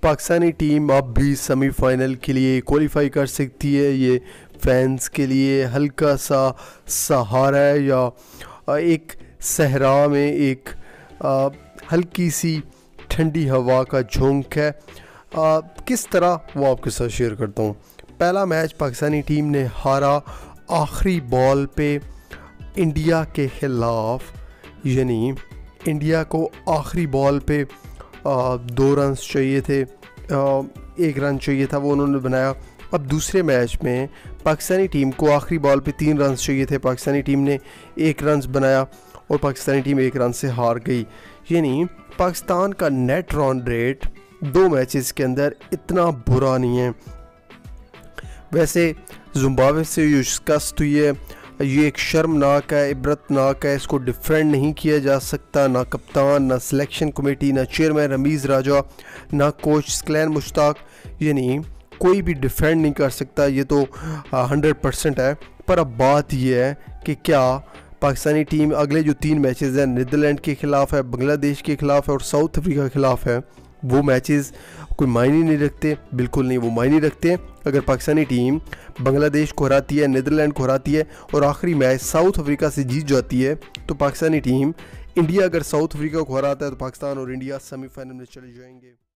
Pakistani team अब भी semifinal के लिए क्वालिफाई कर सकती है। ये फैंस के लिए हल्का सा सहारा है या एक सहरा में एक हल्की सी ठंडी हवा का झोंका है। किस तरह वो आपके साथ शेयर करता हूँ। पहला मैच पाकिस्तानी टीम ने हारा आखिरी बॉल पे इंडिया के ख़िलाफ़, यानी इंडिया को आखिरी बॉल पे 2 रन चाहिए थे, 1 रन चाहिए था, वो उन्होंने बनाया। अब दूसरे मैच में पाकिस्तानी टीम को आखिरी बॉल पे 3 रन चाहिए थे, पाकिस्तानी टीम ने 1 रन बनाया और पाकिस्तानी टीम 1 रन से हार गई। यानी पाकिस्तान का नेट रन रेट 2 मैचेस के अंदर इतना बुरा नहीं है। वैसे जिम्बाब्वे से ये शिकस्त हुई है, ये एक शर्मनाक है, इबरतनाक है, इसको डिफेंड नहीं किया जा सकता। ना कप्तान, ना सिलेक्शन कमेटी, ना चेयरमैन रमीज़ राजा, ना कोच स्कलैन मुश्ताक, यानी कोई भी डिफेंड नहीं कर सकता। ये तो 100% है। पर अब बात ये है कि क्या पाकिस्तानी टीम अगले जो 3 मैचेस हैं, नीदरलैंड के ख़िलाफ़ है, बांग्लादेश के ख़िलाफ़ है और साउथ अफ्रीका के ख़िलाफ़ है, वो मैचेस कोई मायने नहीं रखते। बिल्कुल नहीं, वो मायने रखते हैं। अगर पाकिस्तानी टीम बांग्लादेश को हराती है, नीदरलैंड को हराती है और आखिरी मैच साउथ अफ्रीका से जीत जाती है, तो पाकिस्तानी टीम, इंडिया अगर साउथ अफ्रीका को हराता है तो पाकिस्तान और इंडिया सेमीफाइनल में चले जाएंगे।